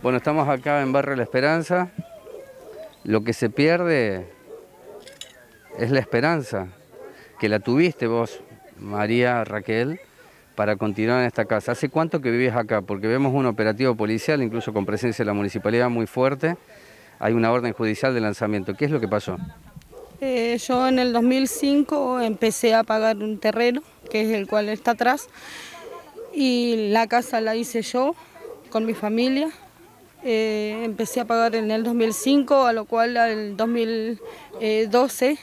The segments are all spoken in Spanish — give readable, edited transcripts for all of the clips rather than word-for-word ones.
Bueno, estamos acá en Barrio La Esperanza. Lo que se pierde es la esperanza, que la tuviste vos, María Raquel, para continuar en esta casa. ¿Hace cuánto que vivís acá? Porque vemos un operativo policial, incluso con presencia de la municipalidad muy fuerte. Hay una orden judicial de lanzamiento. ¿Qué es lo que pasó? Yo en el 2005 empecé a pagar un terreno, que es el cual está atrás, y la casa la hice yo con mi familia. Empecé a pagar en el 2005, a lo cual en el 2012,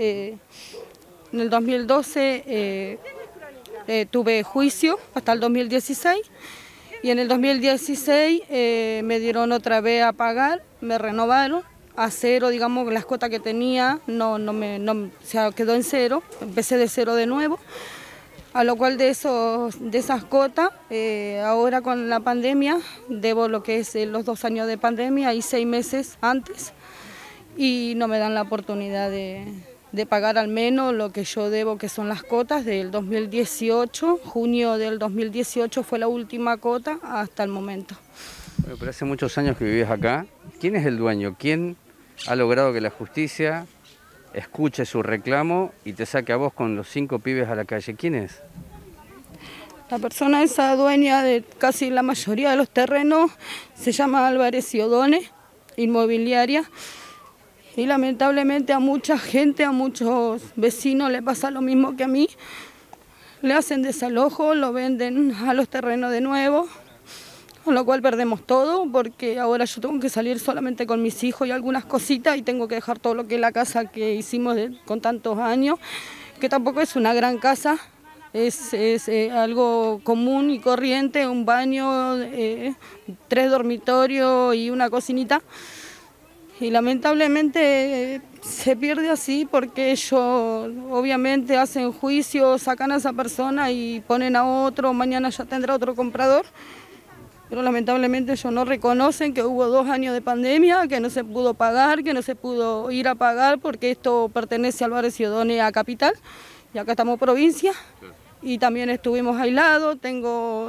tuve juicio hasta el 2016, y en el 2016 me dieron otra vez a pagar, me renovaron a cero, digamos, las cuotas que tenía, se quedó en cero, empecé de cero de nuevo. A lo cual de esas cuotas, ahora con la pandemia, debo lo que es los 2 años de pandemia y 6 meses antes, y no me dan la oportunidad de pagar al menos lo que yo debo, que son las cuotas del 2018, junio del 2018 fue la última cuota hasta el momento. Bueno, pero hace muchos años que vivís acá. ¿Quién es el dueño? ¿Quién ha logrado que la justicia escuche su reclamo y te saque a vos con los 5 pibes a la calle? ¿Quién es? La persona esa dueña de casi la mayoría de los terrenos se llama Álvarez y O'Donnell, inmobiliaria, y lamentablemente a mucha gente, a muchos vecinos le pasa lo mismo que a mí. Le hacen desalojo, lo venden a los terrenos de nuevo, con lo cual perdemos todo, porque ahora yo tengo que salir solamente con mis hijos y algunas cositas, y tengo que dejar todo lo que es la casa que hicimos con tantos años, que tampoco es una gran casa, es algo común y corriente, un baño, 3 dormitorios y una cocinita. Y lamentablemente se pierde así porque ellos obviamente hacen juicio, sacan a esa persona y ponen a otro, mañana ya tendrá otro comprador. Pero lamentablemente ellos no reconocen que hubo 2 años de pandemia, que no se pudo pagar, que no se pudo ir a pagar porque esto pertenece al barrio Ciudadone a Capital, y acá estamos provincia, y también estuvimos aislados. Tengo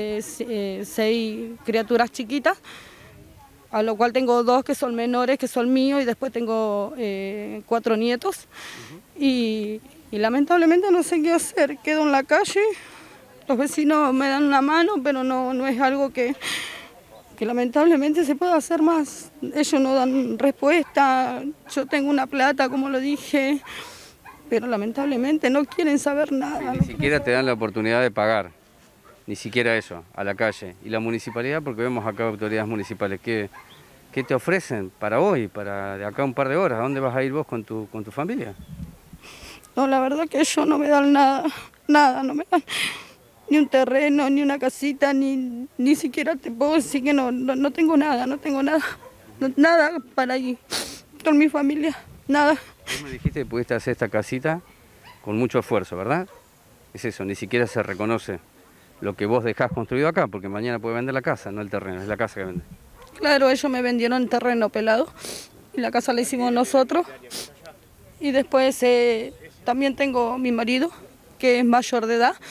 6 criaturas chiquitas, a lo cual tengo 2 que son menores, que son míos, y después tengo 4 nietos, y lamentablemente no sé qué hacer, quedo en la calle. Los vecinos me dan una mano, pero no es algo que lamentablemente se pueda hacer más. Ellos no dan respuesta, yo tengo una plata, como lo dije, pero lamentablemente no quieren saber nada. Ni siquiera te dan la oportunidad de pagar, ni siquiera eso, a la calle. Y la municipalidad, porque vemos acá autoridades municipales, ¿qué te ofrecen para hoy, para de acá un par de horas? ¿A dónde vas a ir vos con tu familia? No, la verdad que ellos no me dan nada, no me dan ni un terreno, ni una casita, ni siquiera te puedo decir que no tengo nada, nada para ir con mi familia, nada. Vos me dijiste que pudiste hacer esta casita con mucho esfuerzo, ¿verdad? Es eso, ni siquiera se reconoce lo que vos dejás construido acá, porque mañana puede vender la casa, no el terreno, es la casa que vende. Claro, ellos me vendieron el terreno pelado y la casa la hicimos nosotros. Y después también tengo mi marido, que es mayor de edad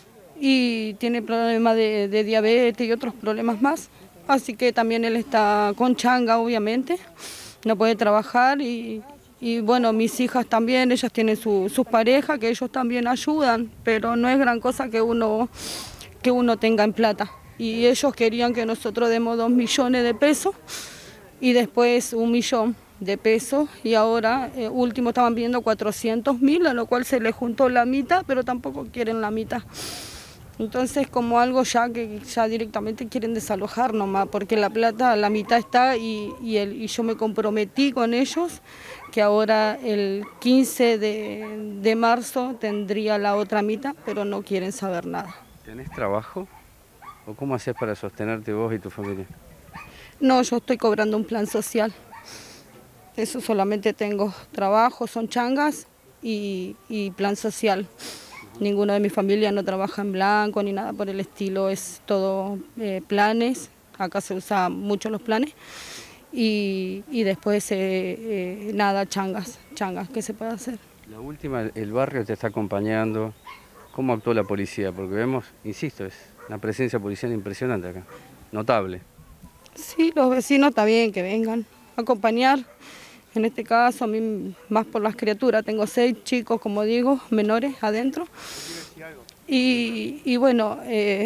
y tiene problemas de diabetes y otros problemas más. Así que también él está con changa, obviamente, no puede trabajar, y bueno, mis hijas también, ellas tienen sus parejas, que ellos también ayudan, pero no es gran cosa que uno tenga en plata. Y ellos querían que nosotros demos 2 millones de pesos y después 1 millón de pesos, y ahora último estaban pidiendo 400.000, a lo cual se les juntó la mitad, pero tampoco quieren la mitad. Entonces, como algo ya que ya directamente quieren desalojar nomás, porque la plata, la mitad está, y yo me comprometí con ellos que ahora el 15 de marzo tendría la otra mitad, pero no quieren saber nada. ¿Tenés trabajo? ¿O cómo haces para sostenerte vos y tu familia? No, yo estoy cobrando un plan social. Eso solamente tengo trabajo, son changas y plan social. Ninguno de mi familia no trabaja en blanco ni nada por el estilo, es todo planes. Acá se usan mucho los planes. Y después nada, changas, ¿qué se puede hacer? La última, el barrio te está acompañando. ¿Cómo actuó la policía? Porque vemos, insisto, es una presencia policial impresionante acá, notable. Sí, los vecinos está bien que vengan a acompañar. En este caso, a mí más por las criaturas. Tengo 6 chicos, como digo, menores adentro. Y bueno,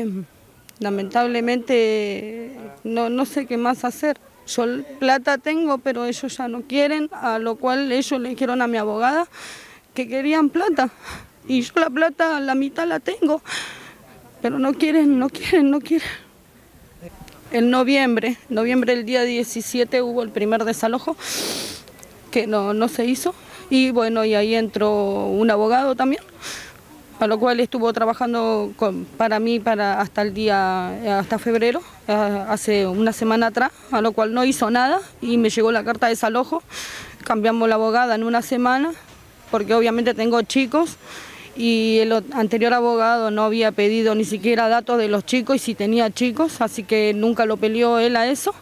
lamentablemente no sé qué más hacer. Yo plata tengo, pero ellos ya no quieren, a lo cual ellos le dijeron a mi abogada que querían plata. Y yo la plata, la mitad la tengo, pero no quieren. En noviembre el día 17 hubo el primer desalojo, que no se hizo. Y bueno, y ahí entró un abogado también, a lo cual estuvo trabajando para mí hasta febrero, hace una semana atrás, a lo cual no hizo nada y me llegó la carta de desalojo. Cambiamos la abogada en una semana, porque obviamente tengo chicos y el anterior abogado no había pedido ni siquiera datos de los chicos y si tenía chicos, así que nunca lo peleó él a eso.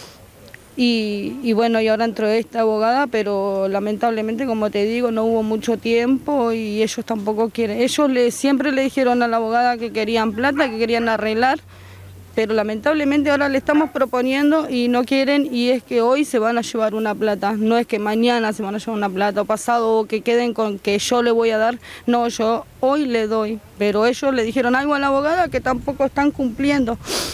Y bueno, y ahora entró esta abogada, pero lamentablemente, como te digo, no hubo mucho tiempo y ellos tampoco quieren. Ellos siempre le dijeron a la abogada que querían plata, que querían arreglar, pero lamentablemente ahora le estamos proponiendo y no quieren, y es que hoy se van a llevar una plata. No es que mañana se van a llevar una plata o pasado, o que queden con que yo le voy a dar. No, yo hoy le doy, pero ellos le dijeron algo a la abogada que tampoco están cumpliendo.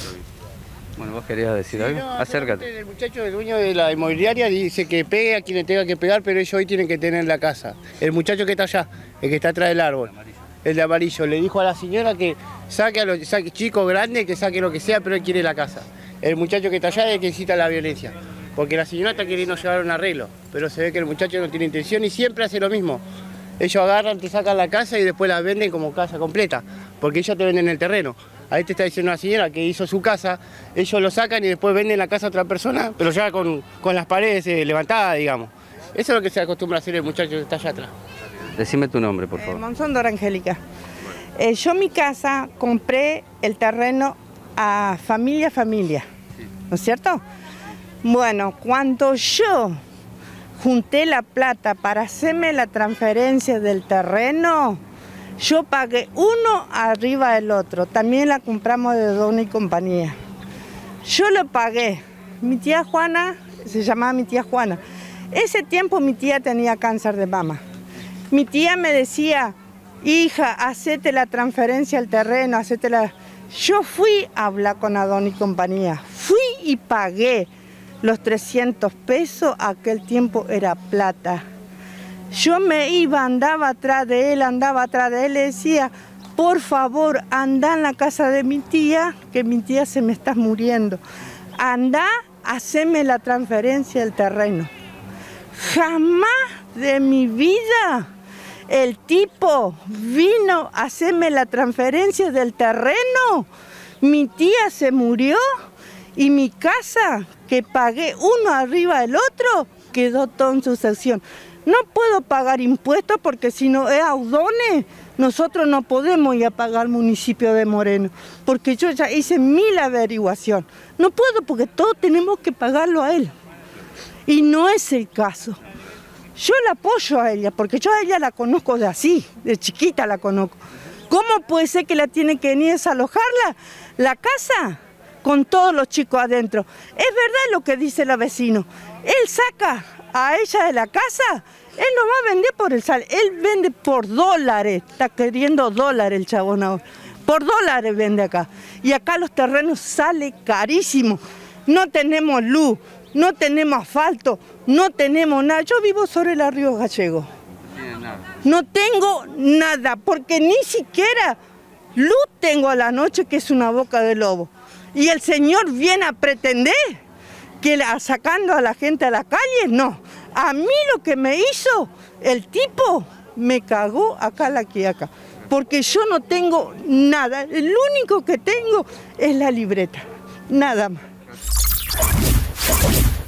Bueno, vos querías decir algo, no, acércate. El muchacho, el dueño de la inmobiliaria, dice que pegue a quien le tenga que pegar, pero ellos hoy tienen que tener la casa. El muchacho que está allá, el que está atrás del árbol, el de amarillo, le dijo a la señora que saque a los chicos grandes, que saque lo que sea, pero él quiere la casa. El muchacho que está allá es el que incita la violencia, porque la señora está queriendo llevar un arreglo, pero se ve que el muchacho no tiene intención y siempre hace lo mismo. Ellos agarran, te sacan la casa y después la venden como casa completa, porque ellos te venden el terreno. Ahí te está diciendo una señora que hizo su casa, ellos lo sacan y después venden la casa a otra persona, pero ya con las paredes levantadas, digamos. Eso es lo que se acostumbra a hacer el muchacho que está allá atrás. Decime tu nombre, por favor. Monzón Dora Angélica. Yo mi casa compré el terreno a familia, ¿no es cierto? Bueno, cuando yo junté la plata para hacerme la transferencia del terreno, yo pagué uno arriba del otro. También la compramos de Dona y compañía. Yo lo pagué. Mi tía Juana, se llamaba mi tía Juana. Ese tiempo mi tía tenía cáncer de mama. Mi tía me decía, hija, hacete la transferencia al terreno, hacétela. Yo fui a hablar con Adón y compañía. Fui y pagué los 300 pesos. Aquel tiempo era plata. Yo me iba, andaba atrás de él, le decía, por favor, anda en la casa de mi tía, que mi tía se me está muriendo. Anda, haceme la transferencia del terreno. Jamás de mi vida el tipo vino a hacerme la transferencia del terreno. Mi tía se murió y mi casa, que pagué uno arriba del otro, quedó todo en sucesión. No puedo pagar impuestos porque si no es Audones, nosotros no podemos ir a pagar al municipio de Moreno, porque yo ya hice 1000 averiguaciones. No puedo porque todos tenemos que pagarlo a él. Y no es el caso. Yo la apoyo a ella, porque yo a ella la conozco de así, de chiquita la conozco. ¿Cómo puede ser que la tienen que venir a desalojarla? La casa, con todos los chicos adentro. Es verdad lo que dice la vecino. Él saca a ella de la casa, él no va a vender por el sal, él vende por dólares, está queriendo dólares el chabón ahora, por dólares vende acá. Y acá los terrenos salen carísimos, no tenemos luz, no tenemos asfalto, no tenemos nada. Yo vivo sobre el río Gallego, no tengo nada, porque ni siquiera luz tengo a la noche, que es una boca de lobo. Y el señor viene a pretender que sacando a la gente a la calle, no. A mí lo que me hizo, el tipo me cagó acá la quiaca, porque yo no tengo nada. El único que tengo es la libreta, nada más.